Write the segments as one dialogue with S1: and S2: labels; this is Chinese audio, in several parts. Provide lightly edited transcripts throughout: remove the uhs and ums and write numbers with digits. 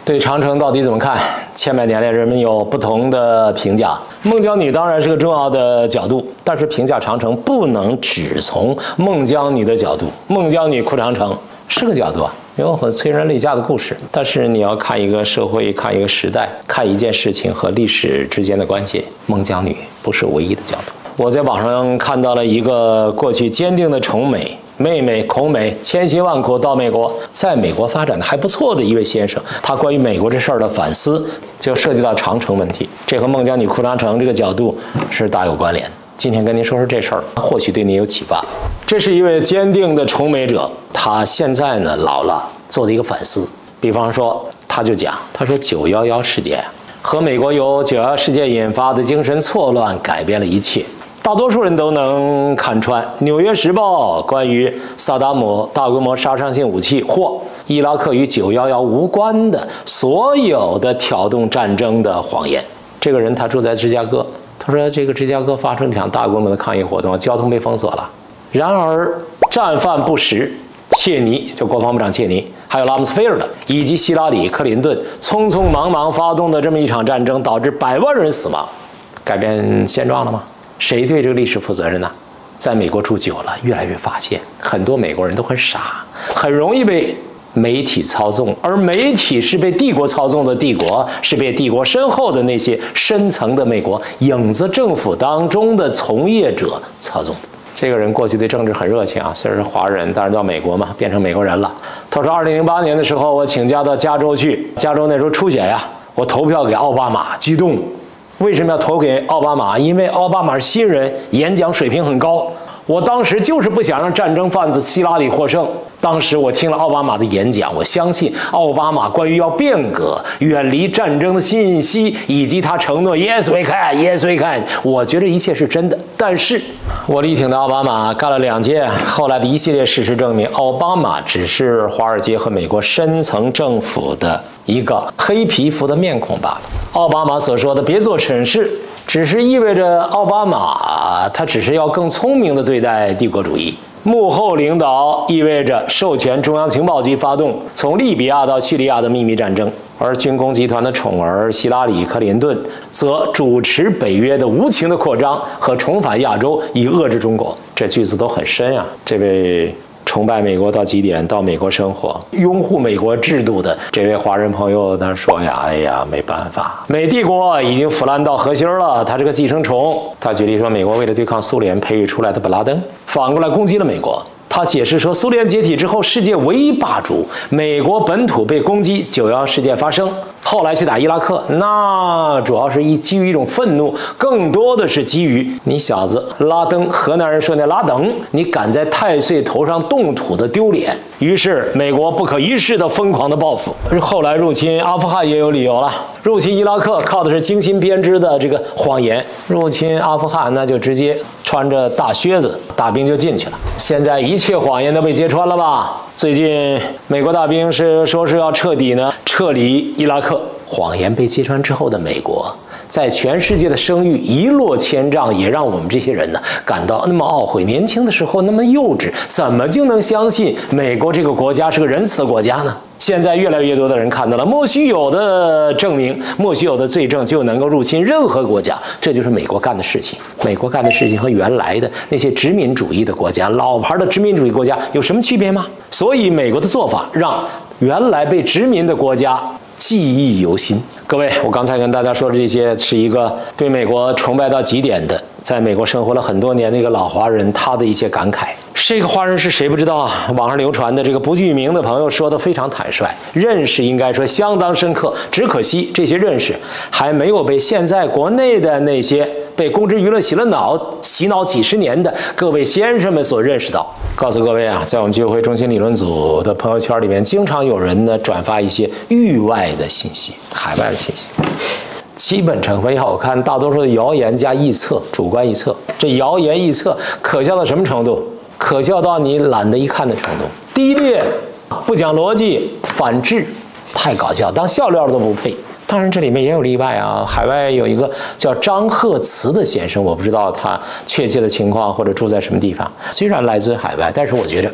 S1: 对长城到底怎么看？千百年来，人们有不同的评价。孟姜女当然是个重要的角度，但是评价长城不能只从孟姜女的角度。孟姜女哭长城是个角度啊，有很催人泪下的故事。但是你要看一个社会，看一个时代，看一件事情和历史之间的关系，孟姜女不是唯一的角度。我在网上看到了一个过去坚定的崇美妹妹孔美千辛万苦到美国，在美国发展的还不错的一位先生，他关于美国这事儿的反思就涉及到长城问题，这和孟姜女哭长城这个角度是大有关联。今天跟您说说这事儿，或许对您有启发。这是一位坚定的崇美者，他现在呢老了，做的一个反思。比方说，他就讲，他说911事件和美国由911事件引发的精神错乱改变了一切。大多数人都能看穿《纽约时报》关于萨达姆大规模杀伤性武器或伊拉克与911无关的所有的挑动战争的谎言。这个人他住在芝加哥，他说这个芝加哥发生这场大规模的抗议活动，交通被封锁了。然而战犯不实，切尼就国防部长切尼，还有拉姆斯菲尔德以及希拉里、克林顿匆匆忙忙发动的这么一场战争，导致100万人死亡，改变现状了吗？谁对这个历史负责任呢？在美国住久了，越来越发现很多美国人都很傻，很容易被媒体操纵，而媒体是被帝国操纵的帝国，是被帝国身后的那些深层的美国影子政府当中的从业者操纵的。这个人过去对政治很热情啊，虽然是华人，但是到美国嘛，变成美国人了。他说，2008年的时候，我请假到加州去，加州那时候初选呀，我投票给奥巴马，激动。为什么要投给奥巴马？因为奥巴马是新人，演讲水平很高。我当时就是不想让战争贩子希拉里获胜。当时我听了奥巴马的演讲，我相信奥巴马关于要变革、远离战争的信息，以及他承诺 Yes we can, Yes we can， 我觉得一切是真的。但是我力挺的奥巴马干了2届，后来的一系列事实证明，奥巴马只是华尔街和美国深层政府的一个黑皮肤的面孔罢了。奥巴马所说的别做蠢事，只是意味着奥巴马他只是要更聪明地对待帝国主义。幕后领导意味着授权中央情报局发动从利比亚到叙利亚的秘密战争，而军工集团的宠儿希拉里·克林顿则主持北约的无情的扩张和重返亚洲，以遏制中国。这句子都很深啊！这位崇拜美国到极点，到美国生活，拥护美国制度的这位华人朋友，他说呀，哎呀，没办法，美帝国已经腐烂到核心了，他这个寄生虫。他举例说，美国为了对抗苏联培育出来的本拉登，反过来攻击了美国。他解释说，苏联解体之后，世界唯一霸主美国本土被攻击，911事件发生，后来去打伊拉克，那主要是基于一种愤怒，更多的是基于你小子拉登，河南人说那拉登，你敢在太岁头上动土的丢脸。于是美国不可一世的疯狂的报复。后来入侵阿富汗也有理由了，入侵伊拉克靠的是精心编织的这个谎言，入侵阿富汗那就直接穿着大靴子，大兵就进去了。现在一切谎言都被揭穿了吧？最近美国大兵说是要彻底撤离伊拉克，谎言被揭穿之后的美国，在全世界的声誉一落千丈，也让我们这些人感到那么懊悔。年轻的时候那么幼稚，怎么就能相信美国这个国家是个仁慈的国家呢？现在越来越多的人看到了，莫须有的证明，莫须有的罪证就能够入侵任何国家，这就是美国干的事情。美国干的事情和原来的那些殖民主义的国家，老牌的殖民主义国家有什么区别吗？所以美国的做法让原来被殖民的国家记忆犹新。各位，我刚才跟大家说的这些，是一个对美国崇拜到极点的，在美国生活了很多年的一个老华人，他的一些感慨。这个华人是谁不知道啊？网上流传的这个不具名的朋友说的非常坦率，认识应该说相当深刻，只可惜这些认识还没有被现在国内的那些被公知娱乐洗脑几十年的各位先生们所认识到。告诉各位啊，在我们居委会中心理论组的朋友圈里面，经常有人转发一些域外的信息、海外的信息。基本成分要我看，大多数的谣言加臆测，主观臆测。这谣言臆测可笑到什么程度？可笑到你懒得一看的程度，低劣、不讲逻辑、反智，太搞笑，当笑料都不配。当然，这里面也有例外啊。海外有一个叫张鹤慈的先生，我不知道他确切的情况或者住在什么地方。虽然来自海外，但是我觉着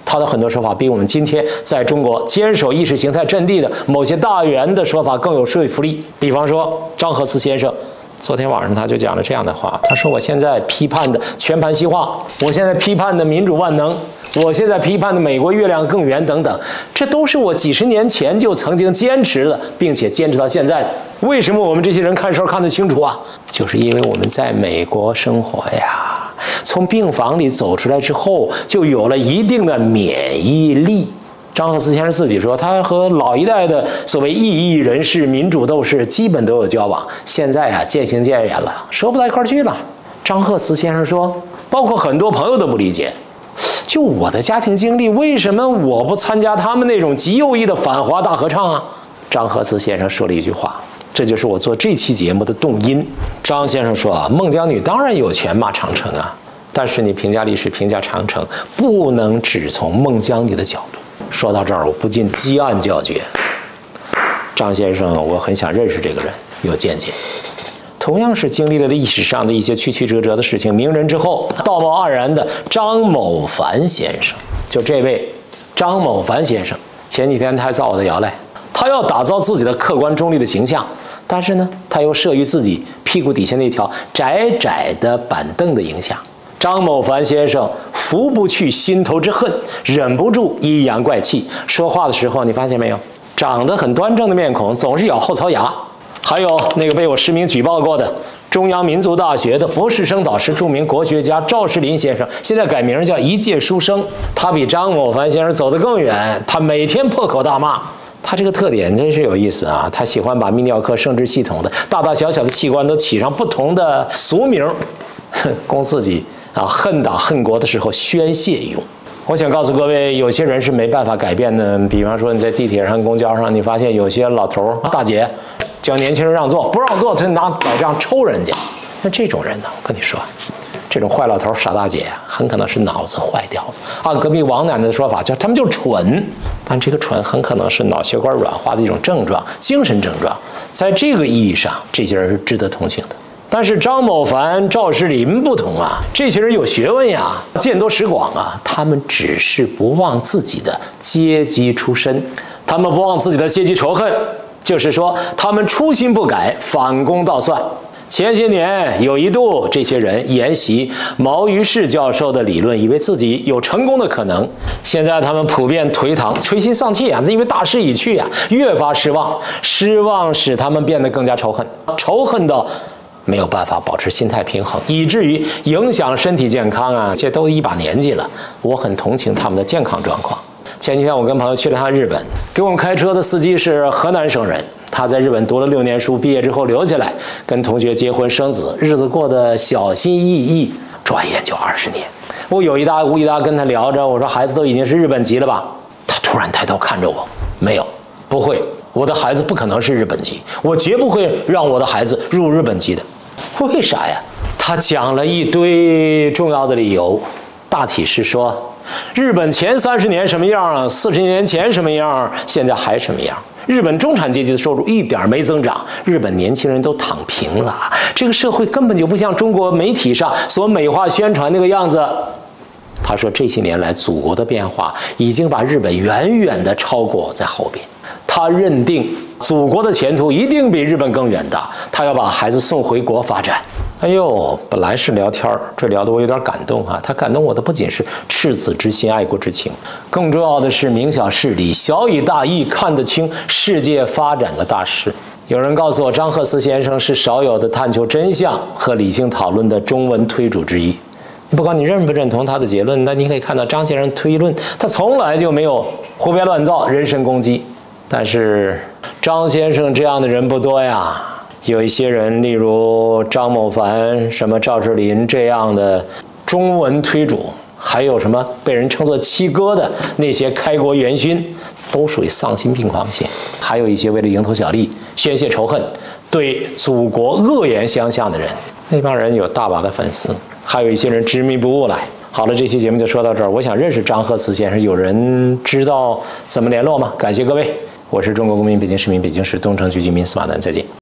S1: 他的很多说法比我们今天在中国坚守意识形态阵地的某些大员的说法更有说服力。比方说张鹤思先生，昨天晚上他就讲了这样的话，他说：“我现在批判的全盘西化，我现在批判的民主万能，我现在批判的美国月亮更圆等等，这都是我几十年前就曾经坚持的，并且坚持到现在的。为什么我们这些人看事儿看得清楚啊？就是因为我们在美国生活呀，从病房里走出来之后，就有了一定的免疫力。”张鹤思先生自己说，他和老一代的所谓异议人士、民主斗士基本都有交往，现在啊渐行渐远了，说不到一块儿去了。张鹤思先生说，包括很多朋友都不理解，就我的家庭经历，为什么我不参加他们那种极右翼的反华大合唱啊？张鹤思先生说了一句话，这就是我做这期节目的动因。张先生说啊，孟姜女当然有权骂长城啊，但是你评价历史、评价长城，不能只从孟姜女的角度。说到这儿，我不禁击案叫绝。张先生，我很想认识这个人，有见解。同样是经历了历史上的一些曲曲折折的事情，名人之后道貌岸然的张某凡先生，就这位张某凡先生，前几天他还造我的谣来，他要打造自己的客观中立的形象，但是呢，他又慑于自己屁股底下那条窄窄的板凳的影响。张某凡先生拂不去心头之恨，忍不住阴阳怪气。说话的时候，你发现没有，长得很端正的面孔总是咬后槽牙。还有那个被我实名举报过的中央民族大学的博士生导师、著名国学家赵世林先生，现在改名叫一介书生。他比张某凡先生走得更远，他每天破口大骂。他这个特点真是有意思啊！他喜欢把泌尿科生殖系统的大大小小的器官都起上不同的俗名，供自己恨党恨国的时候宣泄用。我想告诉各位，有些人是没办法改变的。比方说你在地铁上、公交上，你发现有些老头大姐叫年轻人让座，不让座他拿拐杖抽人家。那这种人呢，我跟你说，这种坏老头傻大姐很可能是脑子坏掉了。按隔壁王奶奶的说法，他们就是蠢，但这个蠢很可能是脑血管软化的一种症状，精神症状。在这个意义上，这些人是值得同情的。但是张某凡、赵世林不同啊，这些人有学问呀，见多识广啊，他们只是不忘自己的阶级出身，他们不忘自己的阶级仇恨，就是说他们初心不改，反攻倒算。前些年有一度，这些人沿袭毛于轼教授的理论，以为自己有成功的可能。现在他们普遍颓唐、垂心丧气啊，因为大势已去啊，越发失望。失望使他们变得更加仇恨，仇恨到没有办法保持心态平衡，以至于影响身体健康啊！这都一把年纪了，我很同情他们的健康状况。前几天我跟朋友去了趟日本，给我们开车的司机是河南省人，他在日本读了6年书，毕业之后留下来跟同学结婚生子，日子过得小心翼翼，转眼就20年。我有一搭无一搭跟他聊着，我说孩子都已经是日本籍了吧？他突然抬头看着我，没有，不会，我的孩子不可能是日本籍，我绝不会让我的孩子入日本籍的。为啥呀？他讲了一堆重要的理由，大体是说，日本前30年什么样，40年前什么样，现在还什么样。日本中产阶级的收入一点没增长，日本年轻人都躺平了，这个社会根本就不像中国媒体上所美化宣传那个样子。他说，这些年来祖国的变化已经把日本远远地超过在后边。他认定祖国的前途一定比日本更远大，他要把孩子送回国发展。哎呦，本来是聊天，这聊得我有点感动啊！他感动我的不仅是赤子之心、爱国之情，更重要的是明晓事理、小以大义，看得清世界发展的大势。有人告诉我，张鹤思先生是少有的探求真相和理性讨论的中文推主之一。不管你认不认同他的结论，但你可以看到张先生推论，他从来就没有胡编乱造、人身攻击。但是张先生这样的人不多呀，有一些人，例如张某凡、什么赵世林这样的中文推主，还有什么被人称作七哥的那些开国元勋，都属于丧心病狂型。还有一些为了蝇头小利、宣泄仇恨、对祖国恶言相向的人，那帮人有大把的粉丝。还有一些人执迷不悟来。好了，这期节目就说到这儿。我想认识张鹤思先生，有人知道怎么联络吗？感谢各位，我是中国公民，北京市民，北京市东城区居民司马南，再见。